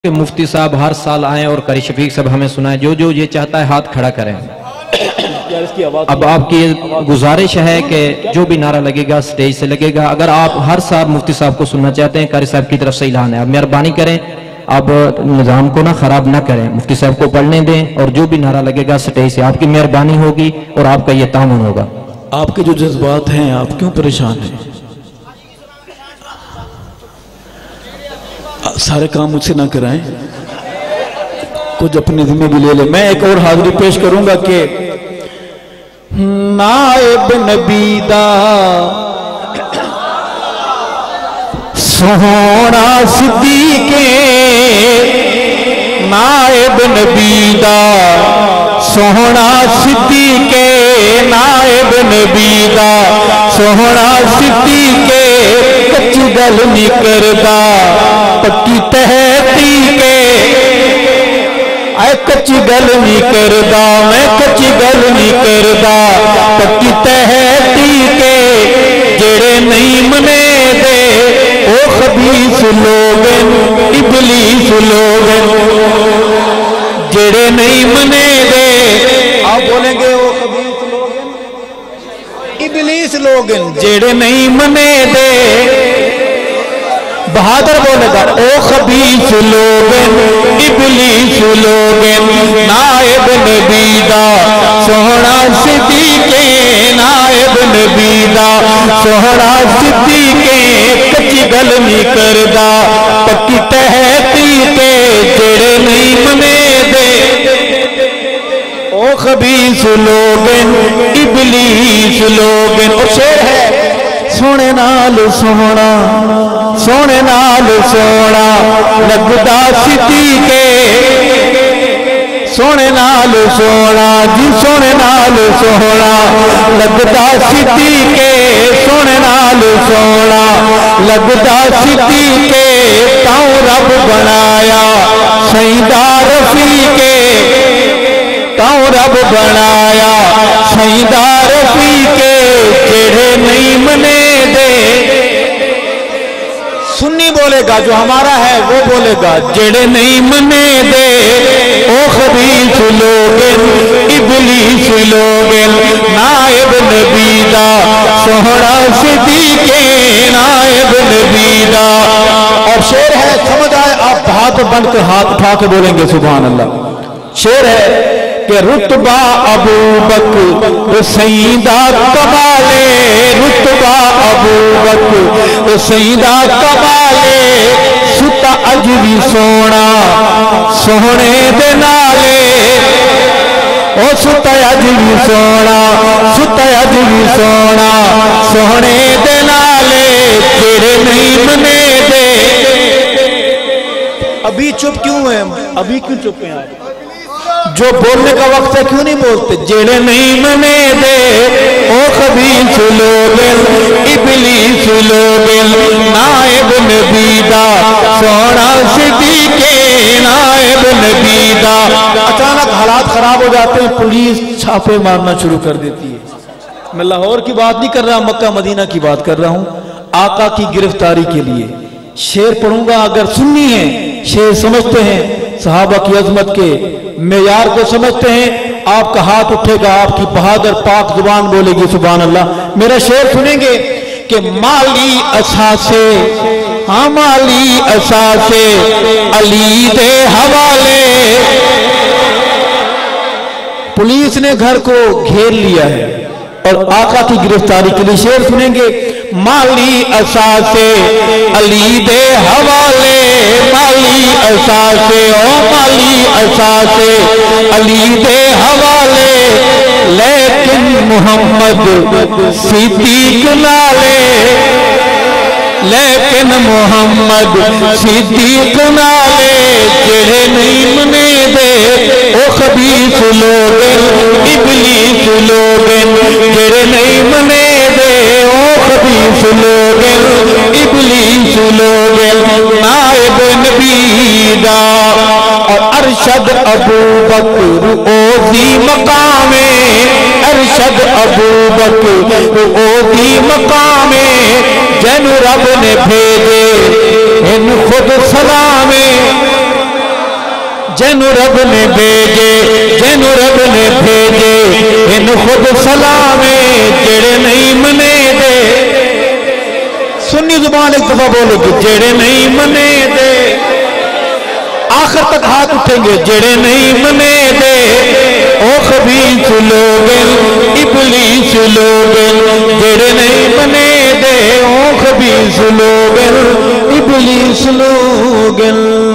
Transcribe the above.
कि मुफ्ती साहब हर साल आए और कारी शफीक साहब हमें सुनाए। जो जो ये चाहता है हाथ खड़ा करें। अब आपकी गुजारिश है कि जो भी नारा लगेगा स्टेज से लगेगा। अगर आप हर साल मुफ्ती साहब को सुनना चाहते हैं, कारी साहब की तरफ से ऐलान है, अब मेहरबानी करें, अब निज़ाम को ना खराब ना करें, मुफ्ती साहब को पढ़ने दें और जो भी नारा लगेगा स्टेज से आपकी मेहरबानी होगी और आपका ये तामुन होगा। आपके जो जज्बात हैं, आप क्यों परेशान हैं? सारे काम मुझसे ना कराएं, कुछ अपने जिम्मे भी ले ले। मैं एक और हाजिरी पेश करूंगा कि नायब नबी दा सोहना सिद्दीके, नायब नबी दा सोहना सिद्दीके, नायब नबी दा सोहना सिद्दीके, कच्ची गल नहीं करदा पक्की तहती के, आए कच्ची गल नहीं करदा, मैं कच्ची गल नहीं करदा पक्की तहती के, जेड़े नहीं मने दे ओ खबीस लोगन इबलीस लोगन, जेड़े नहीं मने दे आप बोलेंगे ओ खबीस लोगन इबलीस लोगन, जेड़े नहीं मने दे बहादुर बोलेगा ओ खबीस लोगन इबलीस लोगन, नायब नबी दा सोहना सिद्दीके, नायब नबी दा सोहना सिद्दीके, कच्ची गल नहीं करदा पक्की तहती के, जेड़े नहीं मने दे ओ खबीस लोगन इबलीस लोगन। और शेर है सोने नाल सोहना, सोने नाल सोहना लगदा सिद्दीके, सोने नाल सोहना जी, सोने नाल सोहना लगदा सिद्दीके, सोने नाल सोहना लगदा सिद्दीके, ताऊ रब बनाया सईदा रफीके, ताऊ रब बनाया सईदा रफीके, जेड़े नहीं मने दे सुन्नी बोलेगा, जो हमारा है वो बोलेगा, जेड़े नहीं मने दे ओ खबीस लोगन इबलीस लोगन, नायब नबी दा सोहना सिद्दीके, नायब नबी दा। और शेर है, समझ आए आप हाथ बंद कर हाथ उठा के बोलेंगे सुभान अल्लाह। शेर है कि रुतबा अबू बकर सईदा कमाले, रुतबा अबू बकर सईदा कमाले, सुता अज भी सोना सोहने दे नाले, ओ सुता अज भी सोना, सुता अज भी सोना सोहने दे नाले, तेरे नहीं मने दे। अभी चुप क्यों है? अभी क्यों चुप हैं आप? जो बोलने का वक्त है क्यों नहीं बोलते? जेड़े नहीं मने दे ओ खबीस लोगन इबलीस लोगन, नायब नबी दा सोहना सिद्दीके, नायब नबी दा। अचानक हालात खराब हो जाते हैं, पुलिस छापे मारना शुरू कर देती है। मैं लाहौर की बात नहीं कर रहा, मक्का मदीना की बात कर रहा हूं। आका की गिरफ्तारी के लिए शेर पढ़ूंगा, अगर सुन्नी है शेर समझते हैं, सहाबा की अजमत के मेयार को समझते हैं, आपका हाथ उठेगा, आपकी बहादुर पाक जुबान बोलेगी सुभान अल्लाह। मेरा शेर सुनेंगे कि माली असासे, हाँ माली असासे अली दे हवाले, पुलिस ने घर को घेर लिया है और आका की गिरफ्तारी के लिए शेर सुनेंगे। माली असासे अली दे हवाले, माली असासे ओ माली असासे अली दे हवाले, लेकिन मोहम्मद सिद्दीक नाले, लेकिन मोहम्मद सिद्दीक नाले, जेड़े नहीं मने दे ओ खबीस लोगन इबलीस लोगन, जेड़े नहीं मने दे ओ खबीस लोगन इबलीस लोगन, नायब नबी दा। और अरशद अबू बकर ओदी मकामे, अरशद अबू बकर ओदी मकामे, जैन रब ने भेजे इन खुद सलामे, जेनू रब ने भेजे, जेनू रब ने भेजे इन खुद सलामे जेड़े नहीं मने दे। सुन्नी जुबान एक दफा बोलोगे, जेड़े नहीं मने दे, आखिर तक हाथ उठेंगे, जेड़े नहीं मने दे ओ खबीस लोग इबलीस लोग, जेड़े नहीं मने दे ओ खबीस लोग इबलीस लोग।